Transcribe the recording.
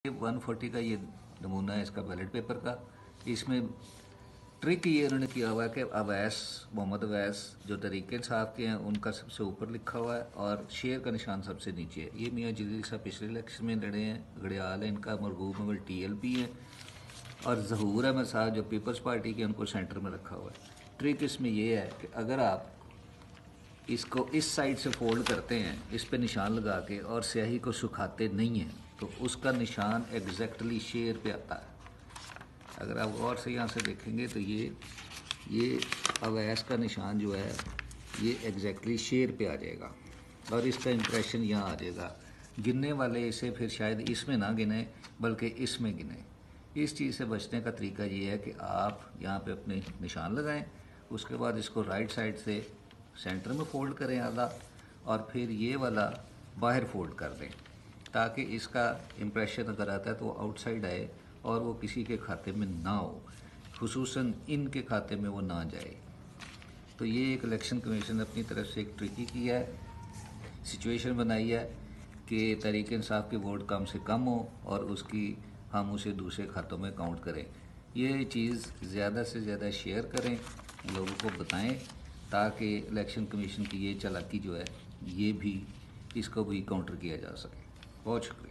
140 का ये नमूना है इसका बैलेट पेपर का। इसमें ट्रिक ये उन्होंने किया हुआ है कि अवैस, मोहम्मद अवैस जो तहरीक इंसाफ के हैं उनका सबसे ऊपर लिखा हुआ है और शेर का निशान सबसे नीचे है। ये मियाँ जलील साहब पिछले इलेक्शन में लड़े हैं, घड़ियाल है इनका, मरगूब मवल TLP है, और ज़हूर अहमद साहब जो पीपल्स पार्टी के, उनको सेंटर में रखा हुआ है। ट्रिक इसमें यह है कि अगर आप इसको इस साइड से फोल्ड करते हैं, इस पे निशान लगा के, और स्याही को सुखाते नहीं हैं, तो उसका निशान एग्जैक्टली शेर पे आता है। अगर आप गौर से यहाँ से देखेंगे तो ये अवैस का निशान जो है ये एग्जैक्टली शेर पे आ जाएगा और इसका इम्प्रेशन यहाँ आ जाएगा। गिनने वाले इसे फिर शायद इसमें ना गिने बल्कि इसमें गिने। इस चीज़ से बचने का तरीका ये है कि आप यहाँ पे अपने निशान लगाएं, उसके बाद इसको राइट साइड से सेंटर में फोल्ड करें आधा, और फिर ये वाला बाहर फोल्ड कर दें ताकि इसका इम्प्रेशन अगर आता है तो वो आउटसाइड आए और वो किसी के खाते में ना हो, खुसूसन इनके खाते में वो ना जाए। तो ये एक इलेक्शन कमीशन ने अपनी तरफ से एक ट्रिकी किया है, सिचुएशन बनाई है कि तहरीक इंसाफ के वोट कम से कम हो और उसकी हम उसे दूसरे खातों में काउंट करें। ये चीज़ ज़्यादा से ज़्यादा शेयर करें, लोगों को बताएं, ताकि इलेक्शन कमीशन की ये चालाकी जो है ये भी, इसको भी काउंटर किया जा सके। बहुत शुक्रिया।